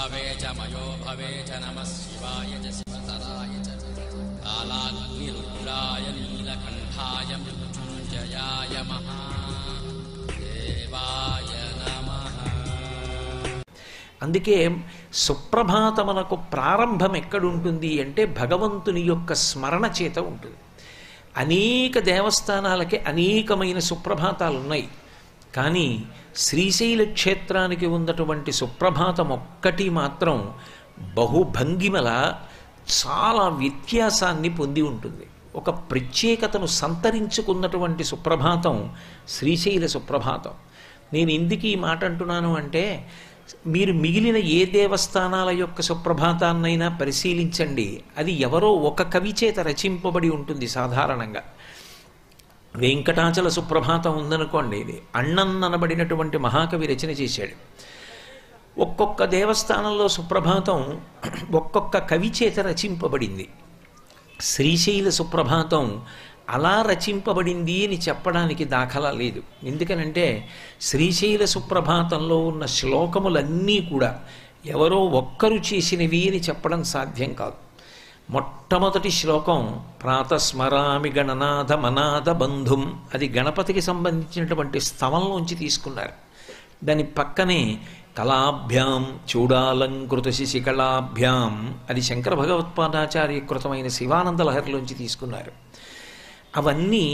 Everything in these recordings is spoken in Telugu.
भवे च मयो भवे च नमः शिवाय च शिवतराय च कालाग्निरुद्राय नीलकण्ठाय मृत्युञ्जयाय महादेवाय नमः. అందుకే సుప్రభాతమునకు ప్రారంభం ఎక్కడుంటుంది అంటే భగవంతుని యొక్క స్మరణ చేత ఉంటుంది. అనేక దేవస్థానాలకి అనేకమైన సుప్రభాతాలు ఉన్నాయి. కానీ శ్రీశైల క్షేత్రానికి ఉన్నటువంటి సుప్రభాతం ఒక్కటి మాత్రం బహుభంగిమల చాలా వ్యత్యాసాన్ని పొంది ఉంటుంది. ఒక ప్రత్యేకతను సంతరించుకున్నటువంటి సుప్రభాతం శ్రీశైల సుప్రభాతం. నేను ఎందుకు ఈ మాట అంటున్నాను అంటే, మీరు మిగిలిన ఏ దేవస్థానాల యొక్క సుప్రభాతాన్నైనా పరిశీలించండి, అది ఎవరో ఒక కవి చేత రచింపబడి ఉంటుంది. సాధారణంగా వెంకటాచల సుప్రభాతం ఉందనుకోండి, ఇది అన్నన్ననబడినటువంటి మహాకవి రచన చేశాడు. ఒక్కొక్క దేవస్థానంలో సుప్రభాతం ఒక్కొక్క కవి చేత రచింపబడింది. శ్రీశైల సుప్రభాతం అలా రచింపబడింది అని చెప్పడానికి దాఖలా లేదు. ఎందుకనంటే శ్రీశైల సుప్రభాతంలో ఉన్న శ్లోకములన్నీ కూడా ఎవరో ఒక్కరు చేసినవి అని చెప్పడం సాధ్యం కాదు. మొట్టమొదటి శ్లోకం ప్రాతస్మరామి గణనాథ మనాథ బంధుం, అది గణపతికి సంబంధించినటువంటి స్తవంలోంచి తీసుకున్నారు. దాని పక్కనే కళాభ్యాం చూడాలంకృత శిశికళాభ్యాం, అది శంకర భగవత్పాదాచార్య కృతమైన శివానంద లహరిలోంచి తీసుకున్నారు. అవన్నీ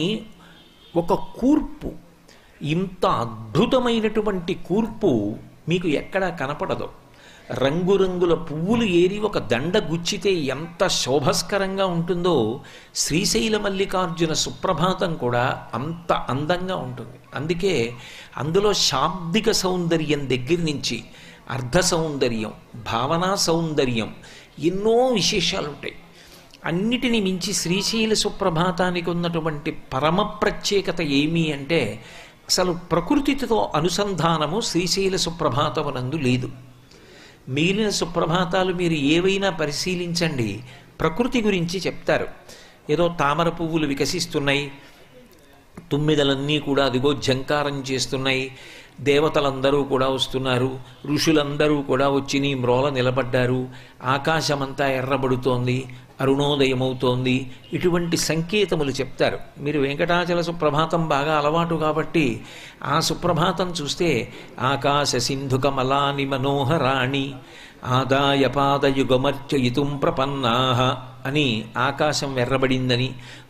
ఒక కూర్పు, ఇంత అద్భుతమైనటువంటి కూర్పు మీకు ఎక్కడా కనపడదు. రంగురంగుల పువ్వులు ఏరి ఒక దండ గుచ్చితే ఎంత శోభస్కరంగా ఉంటుందో శ్రీశైల మల్లికార్జున సుప్రభాతం కూడా అంత అందంగా ఉంటుంది. అందుకే అందులో శాబ్దిక సౌందర్యం దగ్గర నుంచి అర్ధ సౌందర్యం, భావనా సౌందర్యం, ఎన్నో విశేషాలు ఉంటాయి. అన్నిటిని మించి శ్రీశైల సుప్రభాతానికి ఉన్నటువంటి పరమ ప్రత్యేకత ఏమి అంటే, అసలు ప్రకృతితో అనుసంధానము శ్రీశైల సుప్రభాతమునందు లేదు. మిగిలిన సుప్రభాతాలు మీరు ఏవైనా పరిశీలించండి, ప్రకృతి గురించి చెప్తారు. ఏదో తామర పువ్వులు వికసిస్తున్నాయి, తుమ్మిదలన్నీ కూడా అదిగో జంకారం చేస్తున్నాయి, దేవతలందరూ కూడా వస్తున్నారు, ఋషులందరూ కూడా వచ్చి నీ మ్రోల నిలబడ్డారు, ఆకాశమంతా ఎర్రబడుతోంది, అరుణోదయమవుతోంది, ఇటువంటి సంకేతములు చెప్తారు. మీరు వెంకటాచల సుప్రభాతం బాగా అలవాటు కాబట్టి ఆ సుప్రభాతం చూస్తే ఆకాశ సింధుకమలాని మనోహరాణి ఆదాయ పాదయుగమర్చయితుం ప్రపన్నాః అని ఆకాశం ఎర్రబడిందని,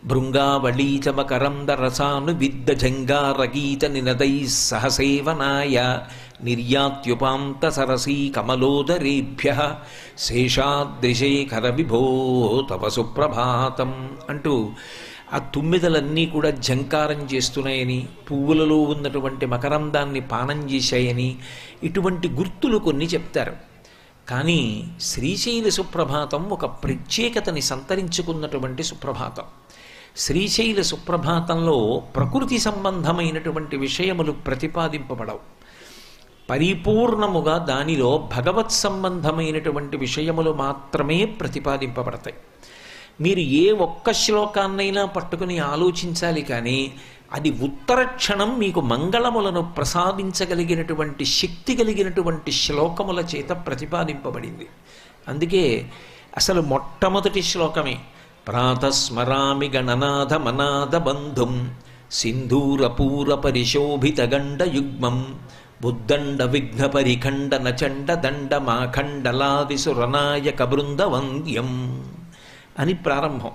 భృంగావళీచమకరంద రసాను విద్ద జంగారగీత నినదై సహసేవనాయ నిర్యాత్యుపాంత సరసీ కమలోదరేభ్య శేషాద్రిశేఖర విభో తవ సుప్రభాతం అంటూ ఆ తుమ్మిదలన్నీ కూడా జంకారం చేస్తున్నాయని, పువ్వులలో ఉన్నటువంటి మకరందాన్ని పానం చేశాయని, ఇటువంటి గుర్తులు కొన్ని చెప్తారు. కానీ శ్రీశైల సుప్రభాతం ఒక ప్రత్యేకతని సంతరించుకున్నటువంటి సుప్రభాతం. శ్రీశైల సుప్రభాతంలో ప్రకృతి సంబంధమైనటువంటి విషయములు ప్రతిపాదింపబడవు. పరిపూర్ణముగా దానిలో భగవత్ సంబంధమైనటువంటి విషయములు మాత్రమే ప్రతిపాదింపబడతాయి. మీరు ఏ ఒక్క శ్లోకాన్నైనా పట్టుకుని ఆలోచించాలి, కానీ అది ఉత్తర క్షణం మీకు మంగళములను ప్రసాదించగలిగినటువంటి శక్తి కలిగినటువంటి శ్లోకముల చేత ప్రతిపాదింపబడింది. అందుకే అసలు మొట్టమొదటి శ్లోకమే ప్రాతస్మరామి గణనాథ మనాథ బంధుం సింధూరపూర పరిశోభిత గండ యుగ్మం బుద్దండ విఘ్న పరిఖండన చండ దండ మాఖండలాది సురనాయక బృందవంద్యం అని ప్రారంభం.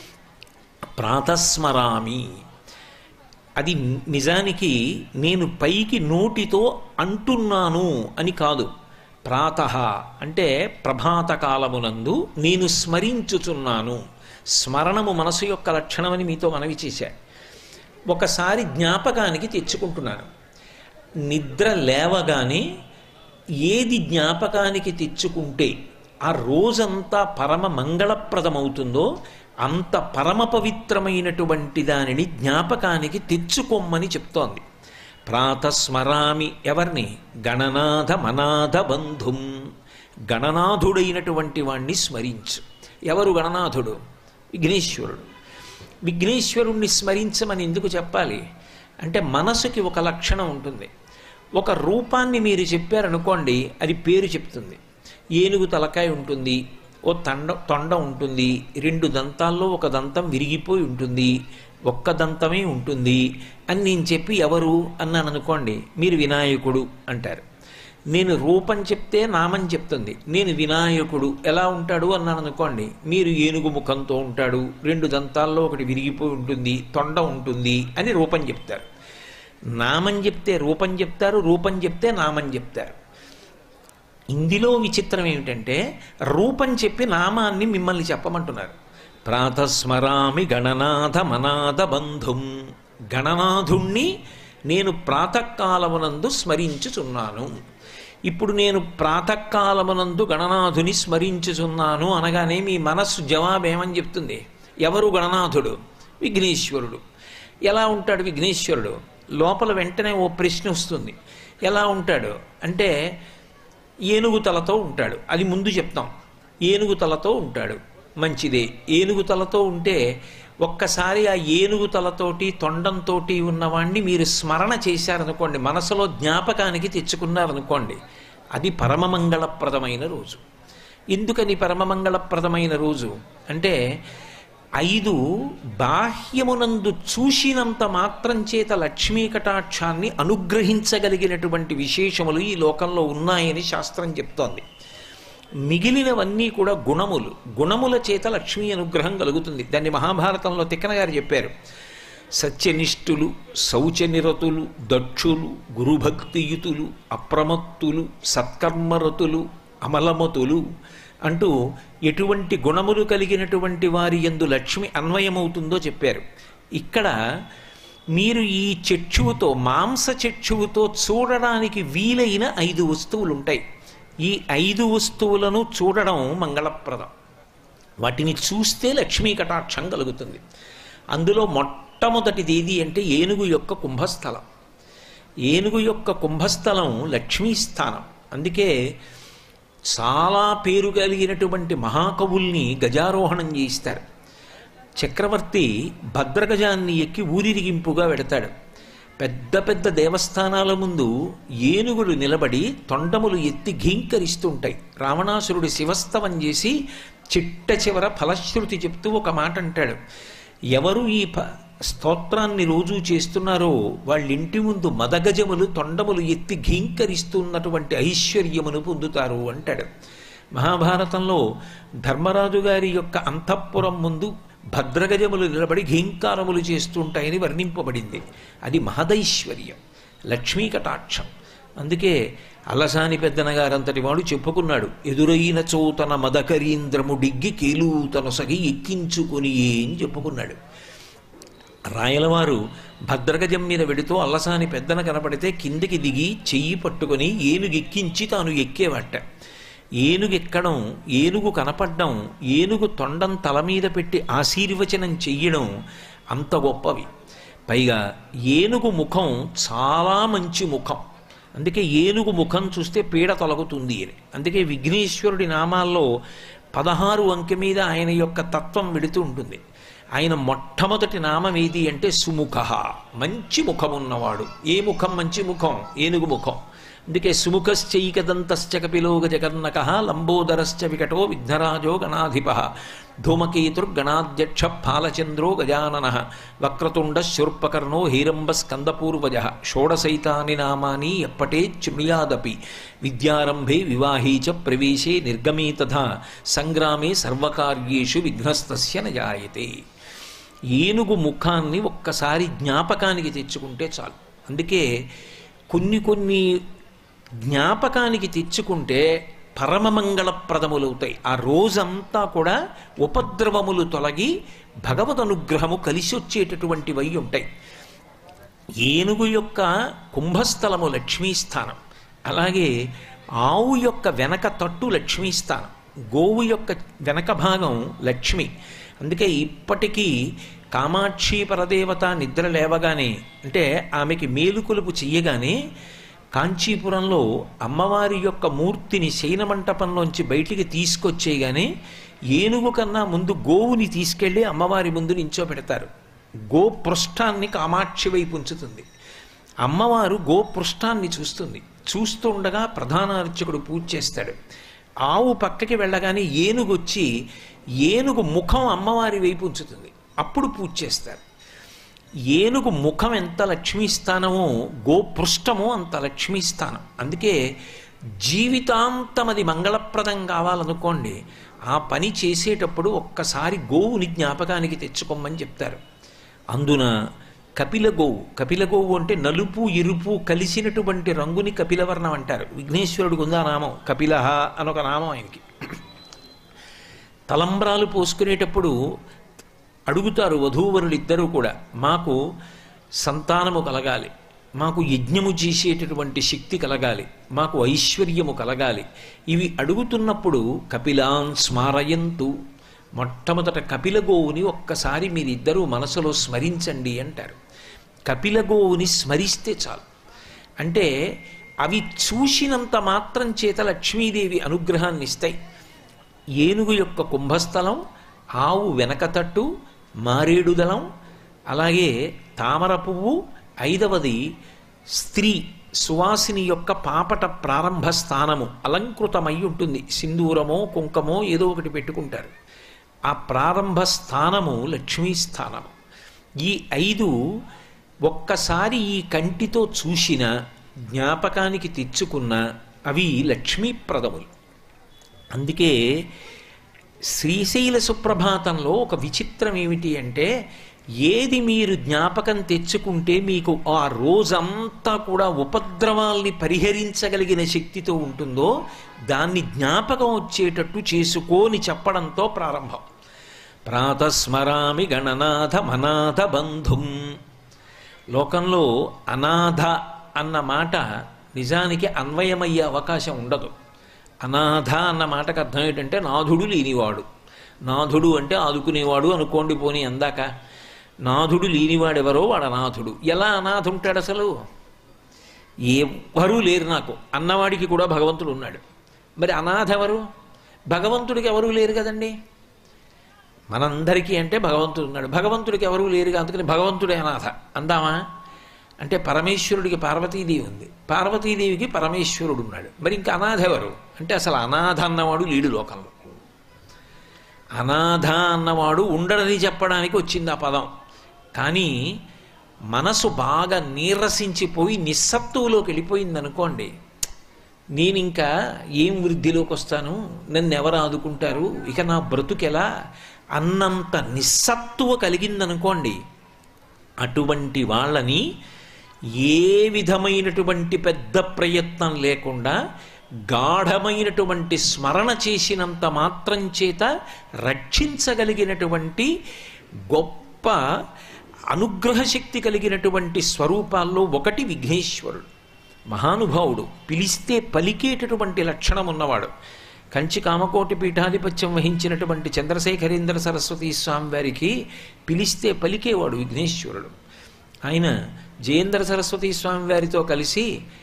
ప్రాతస్మరామి అది నిజానికి నేను పైకి నోటితో అంటున్నాను అని కాదు. ప్రాతః అంటే ప్రభాత కాలమునందు నేను స్మరించుచున్నాను. స్మరణము మనసు యొక్క లక్షణమని మీతో మనవి చేశా. ఒకసారి జ్ఞాపకానికి తెచ్చుకుంటున్నాను. నిద్ర లేవగానే ఏది జ్ఞాపకానికి తెచ్చుకుంటే ఆ రోజంతా పరమ మంగళప్రదమవుతుందో అంత పరమ పవిత్రమైనటువంటి దానిని జ్ఞాపకానికి తెచ్చుకోమని చెప్తోంది. ప్రాతస్మరామి ఎవరిని? గణనాథ మనాథ బంధుం, గణనాథుడైనటువంటి వాణ్ణి స్మరించు. ఎవరు గణనాథుడు? విఘ్నేశ్వరుడు. విఘ్నేశ్వరుణ్ణి స్మరించమని ఎందుకు చెప్పాలి అంటే, మనసుకి ఒక లక్షణం ఉంటుంది. ఒక రూపాన్ని మీరు చెప్పారనుకోండి, అది పేరు చెప్తుంది. ఏనుగు తలకాయ ఉంటుంది, ఓ తొండ ఉంటుంది, 2 దంతాల్లో ఒక దంతం విరిగిపోయి ఉంటుంది, ఒక్క దంతమే ఉంటుంది అని నేను చెప్పి ఎవరు అన్నాను అనుకోండి, మీరు వినాయకుడు అంటారు. నేను రూపం చెప్తే నామం చెప్తుంది, నేను వినాయకుడు ఎలా ఉంటాడు అన్నాను అనుకోండి, మీరు ఏనుగు ముఖంతో ఉంటాడు, 2 దంతాల్లో ఒకటి విరిగిపోయి ఉంటుంది, తొండ ఉంటుంది అని రూపం చెప్తారు. నామం చెప్తే రూపం చెప్తారు, రూపం చెప్తే నామం చెప్తారు. ఇందులో విచిత్రం ఏమిటంటే రూపం చెప్పి నామాన్ని మిమ్మల్ని చెప్పమంటున్నారు. ప్రాతస్మరామి గణనాథ మనాథ బంధుం, గణనాథుణ్ణి నేను ప్రాతకాలమునందు స్మరించుచున్నాను. ఇప్పుడు నేను ప్రాతకాలమునందు గణనాథుని స్మరించుచున్నాను అనగానే మీ మనస్సు జవాబేమని చెప్తుంది? ఎవరు గణనాథుడు? విఘ్నేశ్వరుడు. ఎలా ఉంటాడు విఘ్నేశ్వరుడు? లోపల వెంటనే ఓ ప్రశ్న వస్తుంది. ఎలా ఉంటాడు అంటే ఏనుగు తలతో ఉంటాడు, అది ముందు చెప్తాం. ఏనుగు తలతో ఉంటాడు, మంచిదే. ఏనుగు తలతో ఉంటే ఒక్కసారి ఆ ఏనుగు తలతోటి తొండంతో ఉన్నవాణ్ణి మీరు స్మరణ చేశారనుకోండి, మనసులో జ్ఞాపకానికి తెచ్చుకున్నారనుకోండి, అది పరమమంగళప్రదమైన రోజు. ఎందుకని పరమమంగళప్రదమైన రోజు అంటే 5 బాహ్యమునందు చూసినంత మాత్రం చేత లక్ష్మీ కటాక్షాన్ని అనుగ్రహించగలిగినటువంటి విశేషములు ఈ లోకంలో ఉన్నాయని శాస్త్రం చెప్తోంది. మిగిలినవన్నీ కూడా గుణములు. గుణముల చేత లక్ష్మీ అనుగ్రహం కలుగుతుంది. దాన్ని మహాభారతంలో తిక్కన గారు చెప్పారు. సత్యనిష్ఠులు, శౌచనిరతులు, దక్షులు, గురుభక్తియుతులు, అప్రమత్తులు, సత్కర్మరతులు, అమలమతులు అంటూ ఎటువంటి గుణములు కలిగినటువంటి వారి యందు లక్ష్మి అన్వయమవుతుందో చెప్పారు. ఇక్కడ మీరు ఈ చక్షువుతో, మాంస చక్షువుతో చూడడానికి వీలైన 5 వస్తువులు ఉంటాయి. ఈ 5 వస్తువులను చూడడం మంగళప్రదం. వాటిని చూస్తే లక్ష్మీ కటాక్షం కలుగుతుంది. అందులో మొట్టమొదటిది ఏది అంటే ఏనుగు యొక్క కుంభస్థలం. ఏనుగు యొక్క కుంభస్థలం లక్ష్మీ స్థానం. అందుకే చాలా పేరు కలిగినటువంటి మహాకవుల్ని గజారోహణం చేయిస్తారు. చక్రవర్తి భద్రగజాన్ని ఎక్కి ఊరిరిగింపుగా వెడతాడు. పెద్ద పెద్ద దేవస్థానాల ముందు ఏనుగులు నిలబడి తొండములు ఎత్తి ఘీంకరిస్తుంటాయి. రావణాసురుడు శివస్తవం చేసి చిట్ట చివర ఫలశ్రుతి చెప్తూ ఒక మాట అంటాడు, ఎవరు ఈ స్తోత్రాన్ని రోజూ చేస్తున్నారో వాళ్ళింటి ముందు మదగజములు తొండములు ఎత్తి ఘీంకరిస్తున్నటువంటి ఐశ్వర్యమును పొందుతారు అంటాడు. మహాభారతంలో ధర్మరాజు గారి యొక్క అంతఃపురం ముందు భద్రగజములు నిలబడి ఘీంకారములు చేస్తుంటాయని వర్ణింపబడింది. అది మహదైశ్వర్యం, లక్ష్మీ కటాక్షం. అందుకే అలసాని పెద్దనగారంతటి వాడు చెప్పుకున్నాడు, ఎదురైన చోతన మదకరీంద్రము డిగ్గి కేలూతను సగి ఎక్కించుకుని అని చెప్పుకున్నాడు. రాయలవారు భద్రగజం మీద వెడుతూ అల్లసాని పెద్దన కనపడితే కిందికి దిగి చెయ్యి పట్టుకొని ఏనుగెక్కించి తాను ఎక్కేవాట. ఏనుగెక్కడం, ఏనుగు కనపడడం, ఏనుగు తొండం తల మీద పెట్టి ఆశీర్వచనం చెయ్యడం అంత గొప్పవి. పైగా ఏనుగు ముఖం చాలా మంచి ముఖం. అందుకే ఏనుగు ముఖం చూస్తే పీడ తొలగుతుంది అని. అందుకే విఘ్నేశ్వరుడి నామాల్లో 16 అంకె మీద ఆయన యొక్క తత్వం వెడుతూ ఉంటుంది. ఆయన మొట్టమొదటి నామం ఏది అంటే సుముఖ, మంచి ముఖం ఉన్నవాడు. ఏ ముఖం మంచి ముఖం? ఏనుగు ముఖం. అందుకే సుముఖశ్చైకదంతశ్చ కపిలో గజకర్ణక లంబోదరశ్చ వికటో విఘ్నరాజో గణాధిప ధూమకేతుర్గణాధ్యక్ష ఫాలచంద్రో గజానన వక్రతుండ శూర్పకర్ణో హీరంబ స్కందపూర్వజ షోడశైతాని నామాని ఎప్పటే శృణుయాదపి విద్యారంభే వివాహే చ ప్రవేశే నిర్గమే తథా సంగ్రామే సర్వకార్యేషు విఘ్నస్తస్య న జాయతే. ఏనుగు ముఖాన్ని ఒక్కసారి జ్ఞాపకానికి తెచ్చుకుంటే చాలు. అందుకే కొన్ని జ్ఞాపకానికి తెచ్చుకుంటే పరమమంగళప్రదములవుతాయి. ఆ రోజంతా కూడా ఉపద్రవములు తొలగి భగవద్ అనుగ్రహము కలిసి వచ్చేటటువంటివై ఉంటాయి. ఏనుగు యొక్క కుంభస్థలము లక్ష్మీస్థానం. అలాగే ఆవు యొక్క వెనక తట్టు లక్ష్మీస్థానం, గోవు యొక్క వెనక భాగం లక్ష్మి. అందుకే ఇప్పటికీ కామాక్షి పరదేవత నిద్ర లేవగానే అంటే ఆమెకి మేలుకొలుపు చెయ్యగానే కాంచీపురంలో అమ్మవారి యొక్క మూర్తిని శయనమంటపంలోంచి బయటికి తీసుకొచ్చేయగానే ఏనుగు కన్నా ముందు గోవుని తీసుకెళ్ళి అమ్మవారి ముందు నించోబెడతారు. గోపృష్ఠాన్ని కామాక్షి వైపు ఉంచుతుంది. అమ్మవారు గోపృష్ఠాన్ని చూస్తుంది. చూస్తూ ఉండగా ప్రధాన అర్చకుడు పూజ చేస్తాడు. ఆవు పక్కకి వెళ్ళగానే ఏనుగు వచ్చి ఏనుగు ముఖం అమ్మవారి వైపు ఉంచుతుంది. అప్పుడు పూజ చేస్తారు. ఏనుగు ముఖం ఎంత లక్ష్మీస్థానమో గోపృష్టమో అంత లక్ష్మీస్థానం. అందుకే జీవితాంతం అది మంగళప్రదం కావాలనుకోండి, ఆ పని చేసేటప్పుడు ఒక్కసారి గోవుని జ్ఞాపకానికి తెచ్చుకోమని చెప్తారు. అందున కపిలగోవు అంటే నలుపు ఎరుపు కలిసినటువంటి రంగుని కపిలవర్ణం అంటారు. విఘ్నేశ్వరుడికి ఉందా నామం, కపిలహ అనొక నామం ఆయనకి. తలంబ్రాలు పోసుకునేటప్పుడు అడుగుతారు వధూవరులు ఇద్దరూ కూడా, మాకు సంతానము కలగాలి, మాకు యజ్ఞము చేసేటటువంటి శక్తి కలగాలి, మాకు ఐశ్వర్యము కలగాలి. ఇవి అడుగుతున్నప్పుడు కపిలాన్ స్మారయంతు, మొట్టమొదట కపిలగోవుని ఒక్కసారి మీరిద్దరూ మనసులో స్మరించండి అంటారు. కపిలగోవుని స్మరిస్తే చాలు. అంటే అవి చూసినంత మాత్రం చేత లక్ష్మీదేవి అనుగ్రహాన్ని ఇస్తాయి. ఏనుగు యొక్క కుంభస్థలం, ఆవు వెనకతట్టు, మారేడుదలం, అలాగే తామర పువ్వు, 5వది స్త్రీ సువాసిని యొక్క పాపట ప్రారంభ స్థానము అలంకృతమై ఉంటుంది. సింధూరమో కుంకమో ఏదో ఒకటి పెట్టుకుంటారు. ఆ ప్రారంభ స్థానము లక్ష్మీ స్థానము. ఈ 5 ఒక్కసారి ఈ కంటితో చూసిన, జ్ఞాపకానికి తెచ్చుకున్న అవి లక్ష్మీప్రదములు. అందుకే శ్రీశైల సుప్రభాతంలో ఒక విచిత్రం ఏమిటి అంటే, ఏది మీరు జ్ఞాపకం తెచ్చుకుంటే మీకు ఆ రోజంతా కూడా ఉపద్రవాల్ని పరిహరించగలిగిన శక్తితో ఉంటుందో దాన్ని జ్ఞాపకం వచ్చేటట్టు చేసుకోని చెప్పడంతో ప్రారంభం. ప్రాతస్మరామి గణనాథ మనాథ బంధుం. లోకంలో అనాథ అన్న మాట నిజానికి అన్వయమయ్యే అవకాశం ఉండదు. అనాథ అన్న మాటకు అర్థం ఏంటంటే నాథుడు లేనివాడు. నాథుడు అంటే ఆదుకునేవాడు అనుకోండి, పోనీ అందాక. నాథుడు లేనివాడెవరో వాడు అనాథుడు. ఎలా అనాథ ఉంటాడు అసలు? ఎవరూ లేరు నాకు అన్నవాడికి కూడా భగవంతుడు ఉన్నాడు. మరి అనాథ ఎవరు? భగవంతుడికి ఎవరూ లేరు కదండి. మనందరికీ అంటే భగవంతుడు ఉన్నాడు, భగవంతుడికి ఎవరూ లేరుగా, అందుకని భగవంతుడే అనాథ అందామా? అంటే పరమేశ్వరుడికి పార్వతీదేవి ఉంది, పార్వతీదేవికి పరమేశ్వరుడు ఉన్నాడు. మరి ఇంకా అనాథ ఎవరు అంటే అసలు అనాథ అన్నవాడు లేడు లోకంలో. అనాథ అన్నవాడు ఉండడని చెప్పడానికి వచ్చింది ఆ పదం. కానీ మనసు బాగా నీరసించిపోయి నిస్సత్తువులోకి వెళ్ళిపోయింది అనుకోండి, నేను ఇంకా ఏం వృద్ధిలోకి వస్తాను, నన్ను ఎవరు ఆదుకుంటారు, ఇక నా బ్రతుకెలా అన్నంత నిస్సత్తువ కలిగిందనుకోండి, అటువంటి వాళ్ళని ఏ విధమైనటువంటి పెద్ద ప్రయత్నం లేకుండా గాఢమైనటువంటి స్మరణ చేసినంత మాత్రం చేత రక్షించగలిగినటువంటి గొప్ప అనుగ్రహ శక్తి కలిగినటువంటి స్వరూపాల్లో ఒకటి విఘ్నేశ్వరుడు. మహానుభావుడు, పిలిస్తే పలికేటటువంటి లక్షణం ఉన్నవాడు. కంచి కామకోటి పీఠాధిపత్యం వహించినటువంటి చంద్రశేఖరేంద్ర సరస్వతి స్వామి వారికి పిలిస్తే పలికేవాడు విఘ్నేశ్వరుడు. ఆయన జయేంద్ర సరస్వతి స్వామి వారితో కలిసి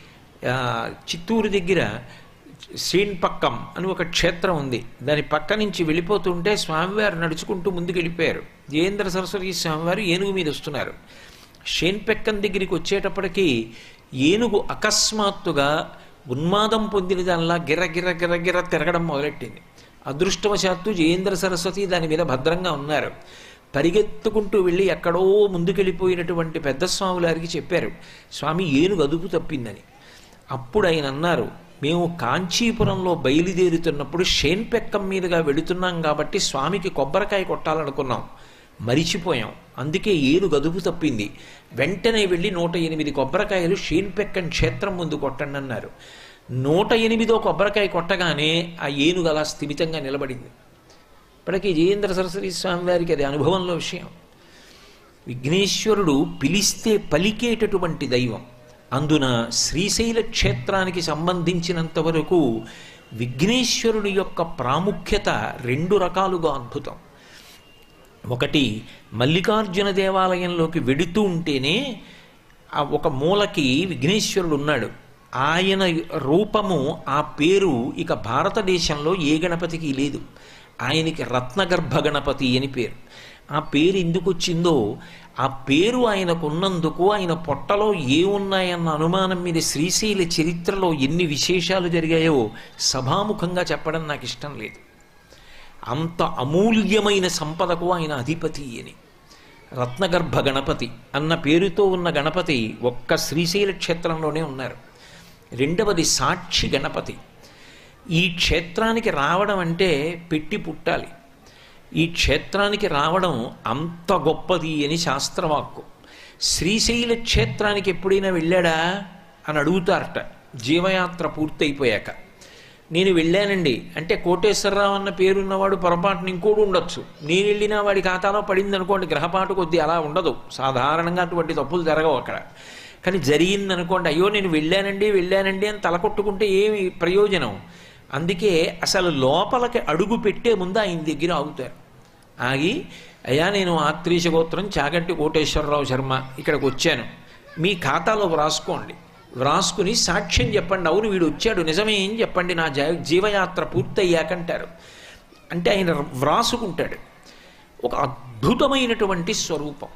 చిత్తూరు దగ్గర శ్రీన్పక్కం అని ఒక క్షేత్రం ఉంది, దాని పక్క నుంచి వెళ్ళిపోతుంటే స్వామివారు నడుచుకుంటూ ముందుకు వెళ్ళిపోయారు. జయేంద్ర సరస్వతి స్వామివారు ఏనుగు మీద వస్తున్నారు. శ్రీన్పక్కం దగ్గరికి వచ్చేటప్పటికీ ఏనుగు అకస్మాత్తుగా ఉన్మాదం పొందిన దానిలా గిర్ర తిరగడం మొదలెట్టింది. అదృష్టవశాత్తు జయేంద్ర సరస్వతి దాని మీద భద్రంగా ఉన్నారు. పరిగెత్తుకుంటూ వెళ్ళి ఎక్కడో ముందుకెళ్ళిపోయినటువంటి పెద్ద స్వాములారికి చెప్పారు, స్వామి ఏనుగు అదుపు తప్పిందని. అప్పుడు ఆయన అన్నారు, మేము కాంచీపురంలో బయలుదేరుతున్నప్పుడు షేన్పెక్కం మీదుగా వెళుతున్నాం కాబట్టి స్వామికి కొబ్బరికాయ కొట్టాలనుకున్నాం, మరిచిపోయాం, అందుకే ఏనుగు అదుపు తప్పింది. వెంటనే వెళ్ళి 108 కొబ్బరికాయలు షేన్పెక్కం క్షేత్రం ముందు కొట్టండి అన్నారు. 108వ కొబ్బరికాయ కొట్టగానే ఆ ఏనుగు అలా స్థిమితంగా నిలబడింది. ఇప్పటికీ జయేంద్ర సరస్వతి స్వామి వారికి అది అనుభవంలో విషయం. విఘ్నేశ్వరుడు పిలిస్తే పలికేటటువంటి దైవం. అందున శ్రీశైల క్షేత్రానికి సంబంధించినంత వరకు విఘ్నేశ్వరుడి యొక్క ప్రాముఖ్యత 2 రకాలుగా అద్భుతం. ఒకటి, మల్లికార్జున దేవాలయంలోకి వెడుతూ ఉంటేనే ఆ ఒక మూలకి విఘ్నేశ్వరుడు ఉన్నాడు. ఆయన రూపము, ఆ పేరు ఇక భారతదేశంలో ఏ గణపతికి లేదు. ఆయనకి రత్నగర్భ గణపతి అని పేరు. ఆ పేరు ఎందుకు వచ్చిందో, ఆ పేరు ఆయనకున్నందుకు ఆయన పొట్టలో ఏమున్నాయన్న అనుమానం మీద శ్రీశైల చరిత్రలో ఎన్ని విశేషాలు జరిగాయో సభాముఖంగా చెప్పడం నాకు ఇష్టం లేదు. అంత అమూల్యమైన సంపదకు ఆయన అధిపతి అని. రత్నగర్భ గణపతి అన్న పేరుతో ఉన్న గణపతి ఒక్క శ్రీశైల క్షేత్రంలోనే ఉన్నారు. రెండవది సాక్షి గణపతి. ఈ క్షేత్రానికి రావడం అంటే పెట్టి పుట్టాలి. ఈ క్షేత్రానికి రావడం అంత గొప్పది అని శాస్త్రవాక్కు. శ్రీశైల క్షేత్రానికి ఎప్పుడైనా వెళ్ళాడా అని అడుగుతారట జీవయాత్ర పూర్తయిపోయాక. నేను వెళ్ళానండి అంటే కోటేశ్వరరావు అన్న పేరున్నవాడు పొరపాటున ఇంకోడు ఉండొచ్చు. నేను వెళ్ళినా వాడి ఖాతాలో పడింది అనుకోండి, గ్రహపాటు కొద్దీ అలా ఉండదు. సాధారణంగా అటువంటి తప్పులు జరగవు అక్కడ. కానీ జరిగిందనుకోండి, అయ్యో నేను వెళ్ళానండి అని తలకొట్టుకుంటే ఏమి ప్రయోజనం? అందుకే అసలు లోపలికి అడుగు పెట్టే ముందు ఆయన దగ్గర ఆగుతారు. ఆగి, అయ్యా నేను ఆత్రీష గోత్రం చాగంటి కోటేశ్వరరావు శర్మ ఇక్కడికి వచ్చాను, మీ ఖాతాలో వ్రాసుకోండి, వ్రాసుకుని సాక్ష్యం చెప్పండి, అవును వీడు వచ్చాడు నిజమే ఏం చెప్పండి, నా జీవయాత్ర పూర్తయ్యాకంటారు. అంటే ఆయన వ్రాసుకుంటాడు. ఒక అద్భుతమైనటువంటి స్వరూపం.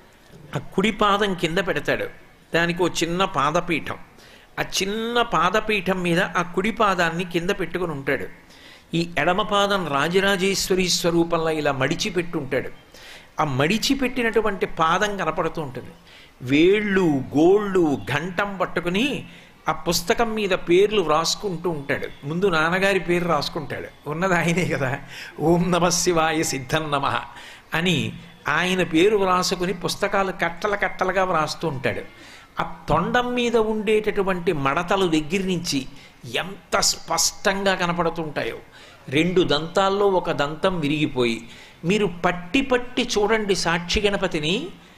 ఆ కుడి పాదం కింద పెడతాడు, దానికి ఒక చిన్న పాదపీఠం. ఆ చిన్న పాదపీఠం మీద ఆ కుడి పాదాన్ని కింద పెట్టుకుని ఉంటాడు. ఈ ఎడమ పాదం రాజరాజేశ్వరి స్వరూపంలో ఇలా మడిచిపెట్టుంటాడు. ఆ మడిచిపెట్టినటువంటి పాదం కనపడుతూ ఉంటుంది. వేళ్ళు గోళ్ళు ఘంటం పట్టుకుని ఆ పుస్తకం మీద పేర్లు వ్రాసుకుంటూ ఉంటాడు. ముందు నాన్నగారి పేరు రాసుకుంటాడు, ఉన్నది ఆయనే కదా, ఓం నమః శివాయ సిద్ధం నమః అని ఆయన పేరు వ్రాసుకుని పుస్తకాలు కట్టల కట్టలుగా వ్రాస్తూ ఉంటాడు. ఆ తొండం మీద ఉండేటటువంటి మడతలు దగ్గర నుంచి ఎంత స్పష్టంగా కనపడుతుంటాయో. 2 దంతాల్లో ఒక దంతం విరిగిపోయి మీరు పట్టి పట్టి చూడండి సాక్షి గణపతిని,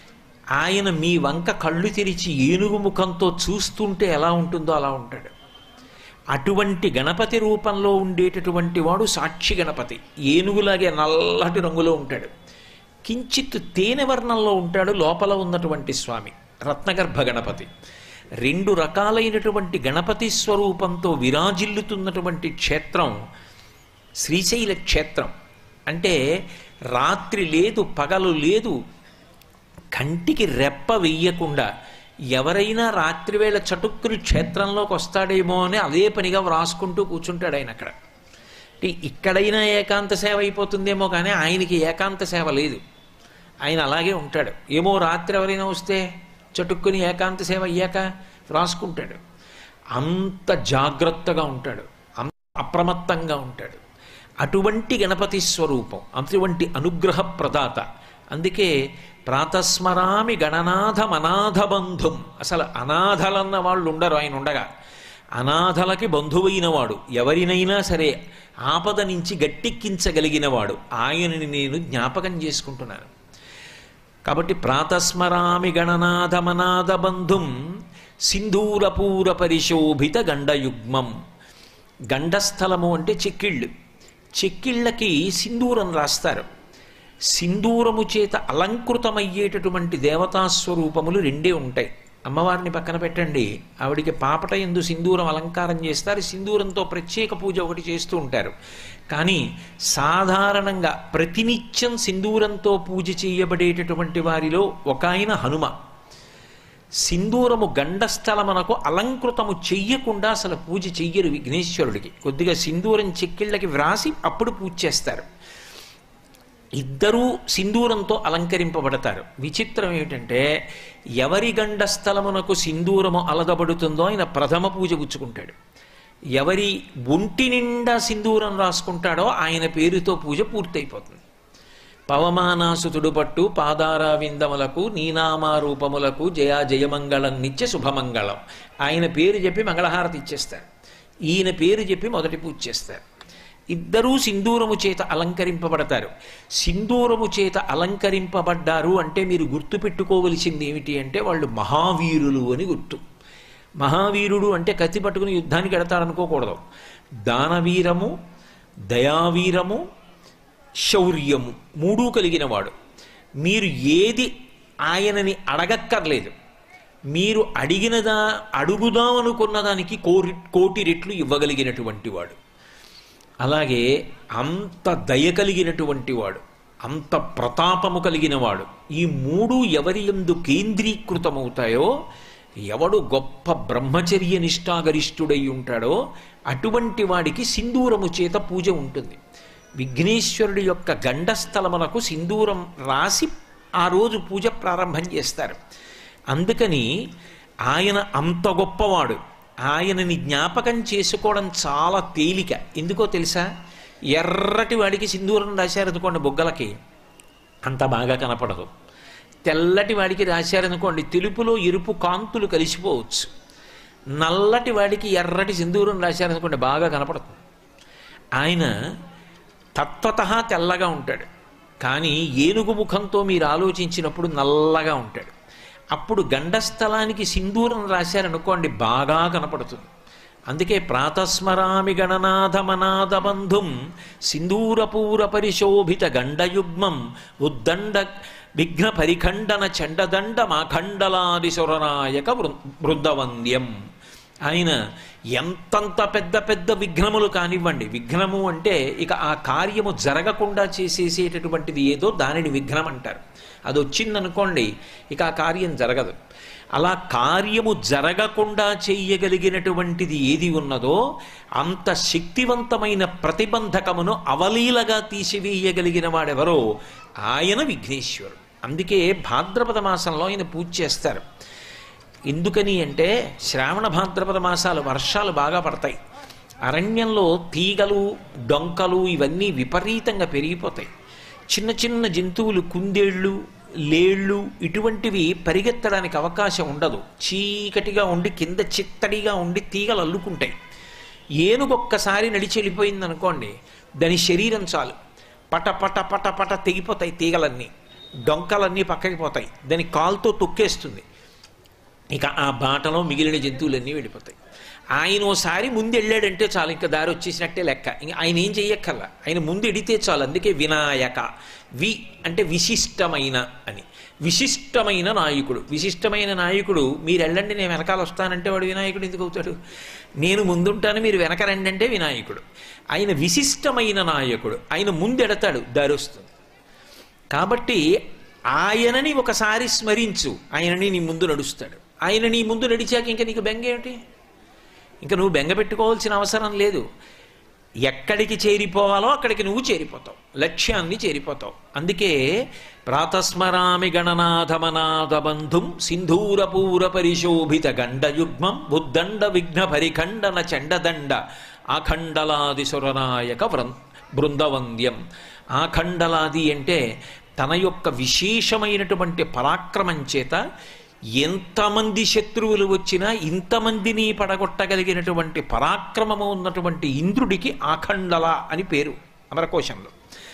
ఆయన మీ వంక కళ్ళు తెరిచి ఏనుగు ముఖంతో చూస్తుంటే ఎలా ఉంటుందో అలా ఉంటాడు. అటువంటి గణపతి రూపంలో ఉండేటటువంటి వాడు సాక్షి గణపతి. ఏనుగులాగే నల్లటి రంగులో ఉంటాడు. కించిత్ తేనె వర్ణంలో ఉంటాడు లోపల ఉన్నటువంటి స్వామి రత్నగర్భ గణపతి. 2 రకాలైనటువంటి గణపతి స్వరూపంతో విరాజిల్లుతున్నటువంటి క్షేత్రం శ్రీశైల క్షేత్రం. అంటే రాత్రి లేదు పగలు లేదు, కంటికి రెప్ప వెయ్యకుండా ఎవరైనా రాత్రివేళ చటుక్కుని క్షేత్రంలోకి వస్తాడేమో అని అదే పనిగా వ్రాసుకుంటూ కూర్చుంటాడు ఆయన అక్కడ. ఇక్కడైనా ఏకాంత సేవ అయిపోతుందేమో కానీ ఆయనకి ఏకాంత సేవ లేదు. ఆయన అలాగే ఉంటాడు. ఏమో రాత్రి ఎవరైనా వస్తే చటుక్కుని ఏకాంత సేవ అయ్యాక వ్రాసుకుంటాడు. అంత జాగ్రత్తగా ఉంటాడు, అంత అప్రమత్తంగా ఉంటాడు. అటువంటి గణపతి స్వరూపం, అటువంటి అనుగ్రహ ప్రదాత. అందుకే ప్రాతస్మరామి గణనాథమనాథ బంధుం. అసలు అనాథలన్న వాళ్ళు ఉండరు ఆయన ఉండగా. అనాథలకి బంధువైనవాడు, ఎవరినైనా సరే ఆపద నుంచి గట్టెక్కించగలిగినవాడు, ఆయనని నేను జ్ఞాపకం చేసుకుంటున్నాను. కాబట్టి ప్రాతస్మరామి గణనాథమనాథ బంధుం సింధూరపూర పరిశోభిత గండయుగ్మం. గండస్థలము అంటే చెక్కిళ్ళు. చెక్కిళ్ళకి సింధూరం రాస్తారు. సింధూరము చేత అలంకృతమయ్యేటటువంటి దేవతాస్వరూపములు 2 ఉంటాయి. అమ్మవారిని పక్కన పెట్టండి, ఆవిడికి పాపట యందు సింధూరం అలంకారం చేస్తారు. సింధూరంతో ప్రత్యేక పూజ ఒకటి చేస్తూ ఉంటారు. కానీ సాధారణంగా ప్రతినిత్యం సింధూరంతో పూజ చేయబడేటటువంటి వారిలో ఒక ఆయన హనుమ. సింధూరము గండస్థలమునకు అలంకృతము చెయ్యకుండా అసలు పూజ చెయ్యరు విఘ్నేశ్వరుడికి. కొద్దిగా సింధూరం చెక్కిళ్ళకి వ్రాసి అప్పుడు పూజ చేస్తారు. ఇద్దరూ సింధూరంతో అలంకరింపబడతారు. విచిత్రం ఏమిటంటే ఎవరి గండస్థలమునకు సింధూరము అలగబడుతుందో ఆయన ప్రథమ పూజ పుచ్చుకుంటాడు. ఎవరి ఒంటి నిండా సింధూరం రాసుకుంటాడో ఆయన పేరుతో పూజ పూర్తయిపోతుంది. పవమానాసుతుడు పట్టు పాదారా విందములకు నీనామారూపములకు జయా జయమంగళం నిత్య శుభమంగళం. ఆయన పేరు చెప్పి మంగళహారతి ఇచ్చేస్తారు, ఈయన పేరు చెప్పి మొదటి పూజ చేస్తారు. ఇద్దరూ సింధూరము చేత అలంకరింపబడతారు. సింధూరము చేత అలంకరింపబడ్డారు అంటే మీరు గుర్తుపెట్టుకోవలసింది ఏమిటి అంటే వాళ్ళు మహావీరులు అని గుర్తు. మహావీరుడు అంటే కత్తి పట్టుకుని యుద్ధానికి వెడతారనుకోకూడదు. దానవీరము, దయావీరము, శౌర్యము 3 కలిగినవాడు. మీరు ఏది ఆయనని అడగక్కర్లేదు, మీరు అడుగుదామనుకున్న దానికి 1,000,000 రెట్లు ఇవ్వగలిగినటువంటి వాడు. అలాగే అంత దయ కలిగినటువంటి వాడు, అంత ప్రతాపము కలిగినవాడు. ఈ మూడు ఎవరి యందు కేంద్రీకృతమవుతాయో, ఎవడు గొప్ప బ్రహ్మచర్య నిష్ఠాగరిష్ఠుడై ఉంటాడో అటువంటి వాడికి సింధూరము చేత పూజ ఉంటుంది. విఘ్నేశ్వరుడి యొక్క గండస్థలమునకు సింధూరం రాసి ఆ రోజు పూజ ప్రారంభం చేస్తారు. అందుకని ఆయన అంత గొప్పవాడు. ఆయనని జ్ఞాపకం చేసుకోవడం చాలా తేలిక. ఎందుకో తెలుసా? ఎర్రటి వాడికి సింధూరం రాశారనుకోండి బొగ్గలకి, అంత బాగా కనపడదు. తెల్లటి వాడికి రాశారనుకోండి తెలుపులో ఎరుపు కాంతులు కలిసిపోవచ్చు. నల్లటి వాడికి ఎర్రటి సింధూరం రాశారనుకోండి బాగా కనపడుతుంది. ఆయన తత్వతః తెల్లగా ఉంటాడు, కానీ ఏనుగు ముఖంతో మీరు ఆలోచించినప్పుడు నల్లగా ఉంటాడు. అప్పుడు గండస్థలానికి సింధూరం రాశారనుకోండి బాగా కనపడుతుంది. అందుకే ప్రాతస్మరామి గణనాథమనాథ బంధుం సింధూరపూర పరిశోభిత గండయుగ్మం ఉద్దండ విఘ్న పరిఖండన చండదండ మాఖండలాదిసురనాయక బృందవంద్యం. ఆయన ఎంతంత పెద్ద పెద్ద విఘ్నములు కానివ్వండి, విఘ్నము అంటే ఇక ఆ కార్యము జరగకుండా చేసేసేటటువంటిది ఏదో దానిని విఘ్నం అంటారు. అది వచ్చిందనుకోండి ఇక ఆ కార్యం జరగదు. అలా కార్యము జరగకుండా చెయ్యగలిగినటువంటిది ఏది ఉన్నదో అంత శక్తివంతమైన ప్రతిబంధకమును అవలీలగా తీసివేయగలిగిన వాడెవరో ఆయన విఘ్నేశ్వరుడు. అందుకే భాద్రపద మాసంలో ఆయన పూజ చేస్తారు. ఎందుకని అంటే శ్రావణ భాద్రపద మాసాలు వర్షాలు బాగా పడతాయి. అరణ్యంలో తీగలు డొంకలు ఇవన్నీ విపరీతంగా పెరిగిపోతాయి. చిన్న చిన్న జంతువులు కుందేళ్ళు లేళ్ళు ఇటువంటివి పరిగెత్తడానికి అవకాశం ఉండదు. చీకటిగా ఉండి కింద చిత్తడిగా ఉండి తీగలు అల్లుకుంటాయి. ఏనుగొక్కసారి నడిచి వెళ్ళిపోయిందనుకోండి దాని శరీరం చాలు పట పట పట పట తెగిపోతాయి. తీగలన్నీ డొంకలన్నీ పక్కకి పోతాయి. దాని కాలుతో తొక్కేస్తుంది. ఇక ఆ బాటలో మిగిలిన జంతువులన్నీ వెళ్ళిపోతాయి. ఆయన ఓసారి ముందు వెళ్ళాడంటే చాలు, ఇంకా దారి వచ్చేసినట్టే లెక్క. ఇంకా ఆయన ఏం చెయ్యక్కర్లా, ఆయన ముందు ఎడితే చాలు. అందుకే వినాయక. వి అంటే విశిష్టమైన అని. విశిష్టమైన నాయకుడు. విశిష్టమైన నాయకుడు మీరు వెళ్ళండి నేను వెనకాల వస్తానంటే వాడు వినాయకుడు ఎందుకు అవుతాడు? నేను ముందుంటాను మీరు వెనక రండి అంటే వినాయకుడు. ఆయన విశిష్టమైన నాయకుడు. ఆయన ముందు ఎడతాడు, దారి వస్తుంది. కాబట్టి ఆయనని ఒకసారి స్మరించు, ఆయనని నీ ముందు నడుస్తాడు. ఆయన నీ ముందు నడిచాక ఇంకా నీకు బెంగ ఏమిటి? ఇంకా నువ్వు బెంగ పెట్టుకోవాల్సిన అవసరం లేదు. ఎక్కడికి చేరిపోవాలో అక్కడికి నువ్వు చేరిపోతావు, లక్ష్యాన్ని చేరిపోతావు. అందుకే ప్రాతస్మరామి గణనాథమనాథ బంధుం సింధూరపూర పరిశోభిత గండయుగ్మం బుద్దండ విఘ్న పరిఖండన చండదండ ఆఖండలాదిసురనాయక బృందవంద్యం. ఆఖండలాది అంటే తన యొక్క విశేషమైనటువంటి పరాక్రమం చేత ఎంతమంది శత్రువులు వచ్చినా ఇంతమందిని పడగొట్టగలిగినటువంటి పరాక్రమము ఉన్నటువంటి ఇంద్రుడికి ఆఖండల అని పేరు అమరకోశంలో.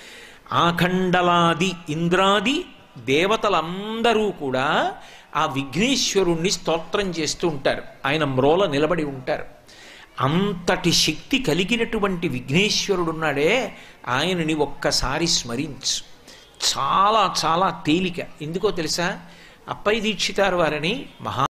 ఆఖండలాది ఇంద్రాది దేవతలందరూ కూడా ఆ విఘ్నేశ్వరుణ్ణి స్తోత్రం చేస్తూ ఉంటారు. ఆయన మ్రోల నిలబడి ఉంటారు. అంతటి శక్తి కలిగినటువంటి విఘ్నేశ్వరుడున్నాడే, ఆయనని ఒక్కసారి స్మరించు. చాలా చాలా తేలిక. ఎందుకో తెలుసా? అప్పయ్య దీక్షితారు వారని మహా